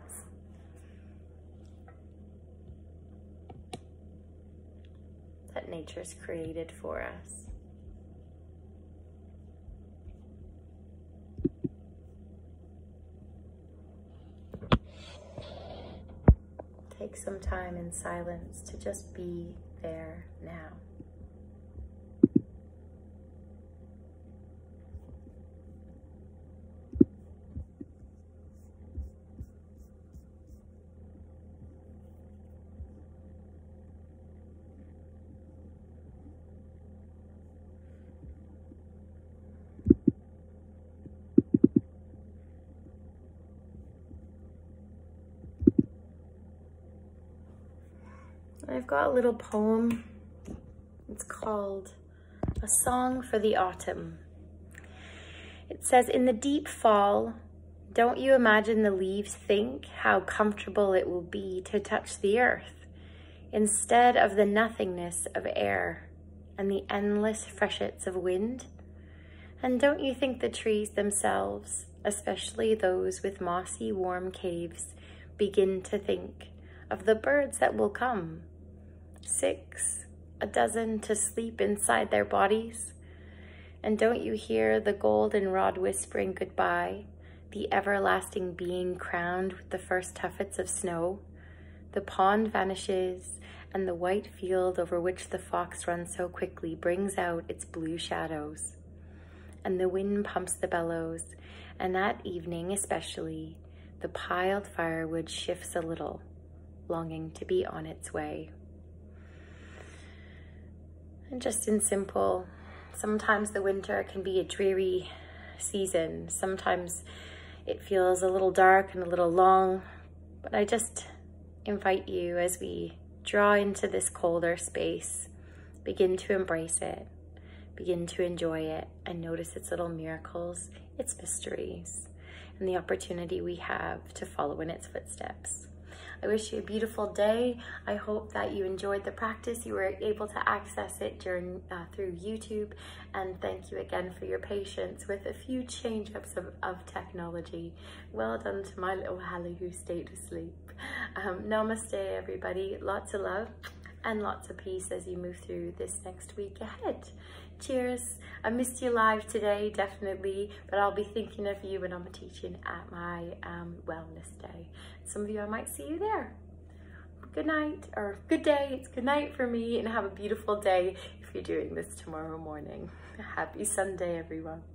S1: That nature's created for us. Take some time in silence to just be there now. I've got a little poem. It's called A Song for the Autumn. It says, in the deep fall, don't you imagine the leaves think how comfortable it will be to touch the earth instead of the nothingness of air and the endless freshets of wind? And don't you think the trees themselves, especially those with mossy, warm caves, begin to think of the birds that will come, six, a dozen to sleep inside their bodies? And don't you hear the goldenrod whispering goodbye, the everlasting being crowned with the first tuffets of snow? The pond vanishes, and the white field over which the fox runs so quickly brings out its blue shadows. And the wind pumps the bellows, and that evening especially, the piled firewood shifts a little, longing to be on its way. And just in simple, sometimes the winter can be a dreary season. Sometimes it feels a little dark and a little long, but I just invite you, as we draw into this colder space, begin to embrace it, begin to enjoy it, and notice its little miracles, its mysteries, and the opportunity we have to follow in its footsteps. I wish you a beautiful day. I hope that you enjoyed the practice. You were able to access it during uh, through YouTube. And thank you again for your patience with a few change-ups of, of technology. Well done to my little Hallie who stayed asleep. Um, namaste, everybody. Lots of love and lots of peace as you move through this next week ahead. Cheers. I missed you live today, definitely, but I'll be thinking of you when I'm teaching at my um, wellness day. Some of you, I might see you there. Good night, or good day. It's good night for me, and have a beautiful day if you're doing this tomorrow morning. Happy Sunday, everyone.